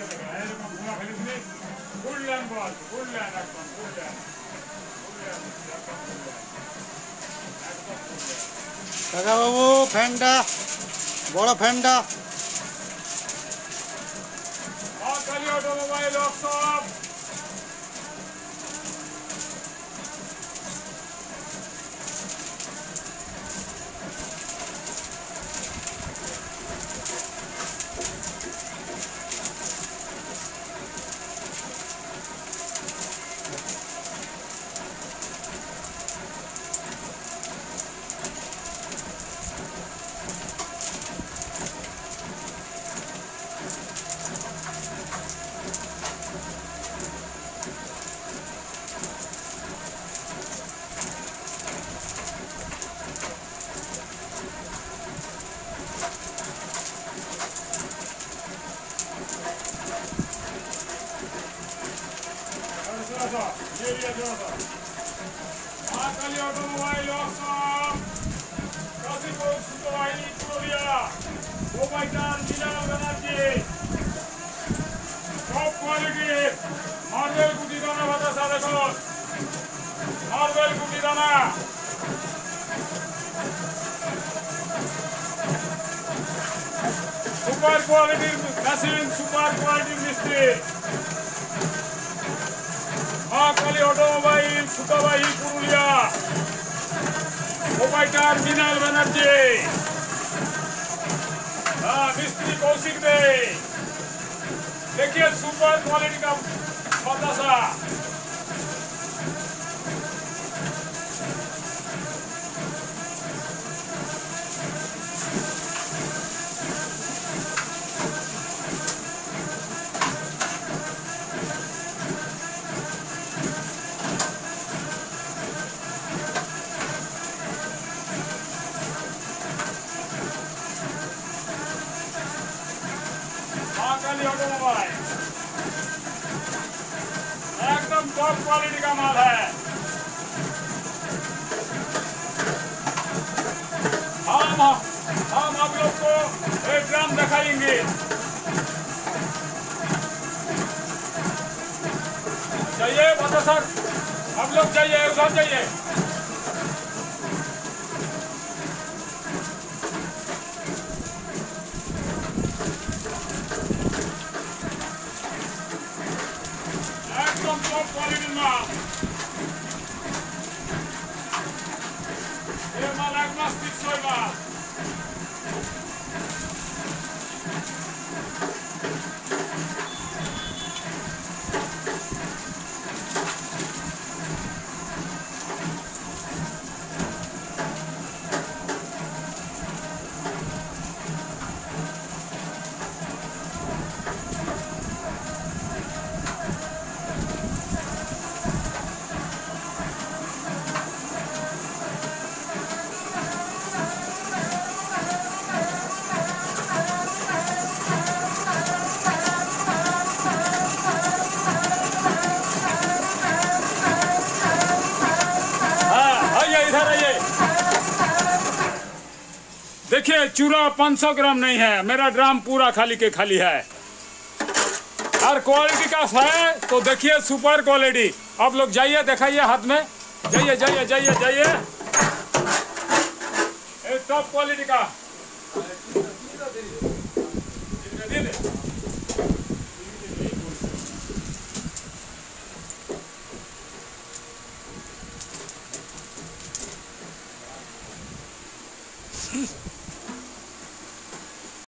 কাকা বাবু ফ্যানটা বড় ফ্যানটা automobile workshop Mahakali automobile workshop Kashipur Sutvahini Purulia proprietor Milal Banerjee top quality marble गुटी दाना बतासा देखो मार्बल गुटी दाना super quality machine super quality मिस्त्री महाकाली ऑटोमोबाइल सुतवाहिनी पुरुलिया प्रोपाइटर मिलाल बनर्जी मिस्त्री कौशिक दे देखिए सुपर क्वालिटी का बतासा महाकाली ऑटोमोबाइल एकदम टॉप क्वालिटी का माल है। हम आप लोग को एक ड्रम दिखाएंगे। जाइए बता सर, आप लोग जाइए उधर जाइए। टॉप क्वालिटी माल ये माल एग्नोस्टिक सोय माल देखिए चूरा 500 ग्राम नहीं है, मेरा ड्राम पूरा खाली के खाली है। और क्वालिटी का है तो देखिए सुपर क्वालिटी। आप लोग जाइए दिखाइए हाथ में, जाइए जाइए जाइए जाइए। टॉप क्वालिटी का